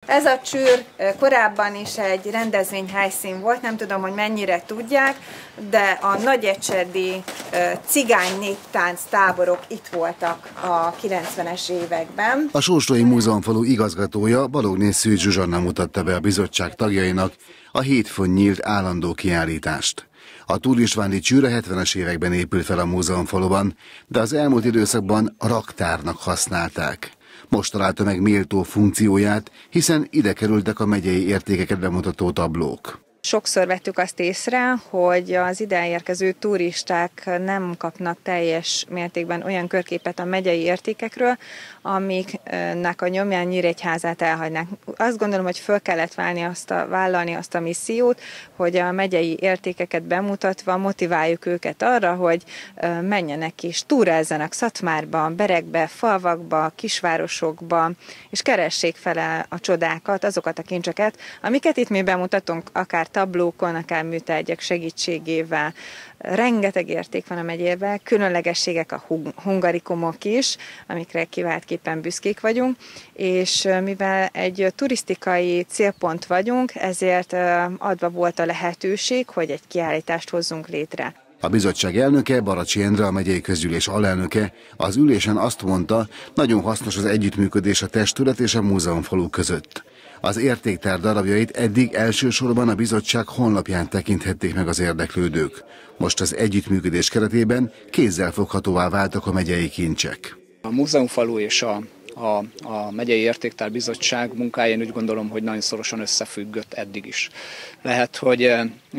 Ez a csűr korábban is egy rendezvényhelyszín volt, nem tudom, hogy mennyire tudják, de a nagyecsedi cigány néptánc táborok itt voltak a 90-es években. A Sóstói Múzeumfalu igazgatója, Balogné Szűcs Zsuzsanna mutatta be a bizottság tagjainak a hétfőn nyílt állandó kiállítást. A Turistványi csűr a 70-es években épült fel a múzeumfaluban, de az elmúlt időszakban raktárnak használták. Most találta meg méltó funkcióját, hiszen ide kerültek a megyei értékeket bemutató tablók. Sokszor vettük azt észre, hogy az ide érkező turisták nem kapnak teljes mértékben olyan körképet a megyei értékekről, amiknek a nyomján Nyíregyházát elhagynák. Azt gondolom, hogy föl kellett vállalni azt a missziót, hogy a megyei értékeket bemutatva motiváljuk őket arra, hogy menjenek és túrázzanak Szatmárba, Berekbe, falvakba, kisvárosokba, és keressék fel a csodákat, azokat a kincseket, amiket itt mi bemutatunk, akár tablókon, akár műtárgyak segítségével. Rengeteg érték van a megyében, különlegességek a hungarikumok is, amikre kiváltképpen büszkék vagyunk, és mivel egy turisztikai célpont vagyunk, ezért adva volt a lehetőség, hogy egy kiállítást hozzunk létre. A bizottság elnöke, Baracsi Endre, a megyei közgyűlés alelnöke az ülésen azt mondta, nagyon hasznos az együttműködés a testület és a múzeumfalu között. Az értéktár darabjait eddig elsősorban a bizottság honlapján tekinthették meg az érdeklődők. Most az együttműködés keretében kézzelfoghatóvá váltak a megyei kincsek. A múzeumfalu és a megyei értéktár bizottság munkája, én úgy gondolom, hogy nagyon szorosan összefüggött eddig is. Lehet, hogy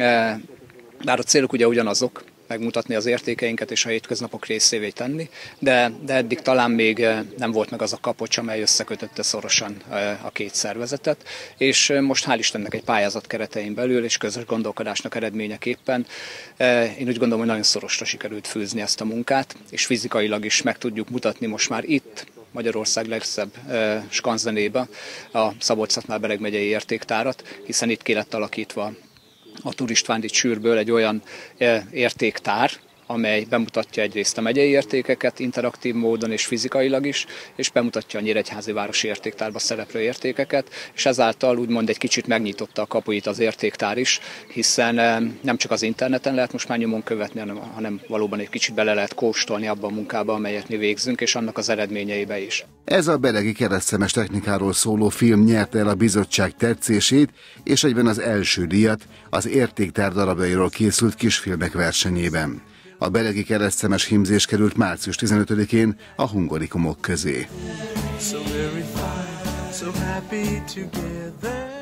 bár a célok ugye ugyanazok, megmutatni az értékeinket és a hétköznapok részévé tenni, de eddig talán még nem volt meg az a kapocs, amely összekötötte szorosan a két szervezetet, és most hál' Istennek egy pályázat keretein belül és közös gondolkodásnak eredményeképpen én úgy gondolom, hogy nagyon szorosra sikerült fűzni ezt a munkát, és fizikailag is meg tudjuk mutatni most már itt, Magyarország legszebb skanzenébe a Szabolcs-Szatmár-Bereg megyei értéktárat, hiszen itt ki lett alakítva a Turistványi csűrből egy olyan értéktár, amely bemutatja egyrészt a megyei értékeket interaktív módon és fizikailag is, és bemutatja a Nyíregyházi városi értéktárba szereplő értékeket, és ezáltal úgymond egy kicsit megnyitotta a kapuit az értéktár is, hiszen nem csak az interneten lehet most már nyomon követni, hanem valóban egy kicsit bele lehet kóstolni abba a munkába, amelyet mi végzünk, és annak az eredményeibe is. Ez a beregi keresztszemes technikáról szóló film nyerte el a bizottság tetszését, és egyben az első díjat az értéktár darabjairól készült kisfilmek versenyében. A beregi keresztszemes hímzés került március 15-én a hungarikumok közé.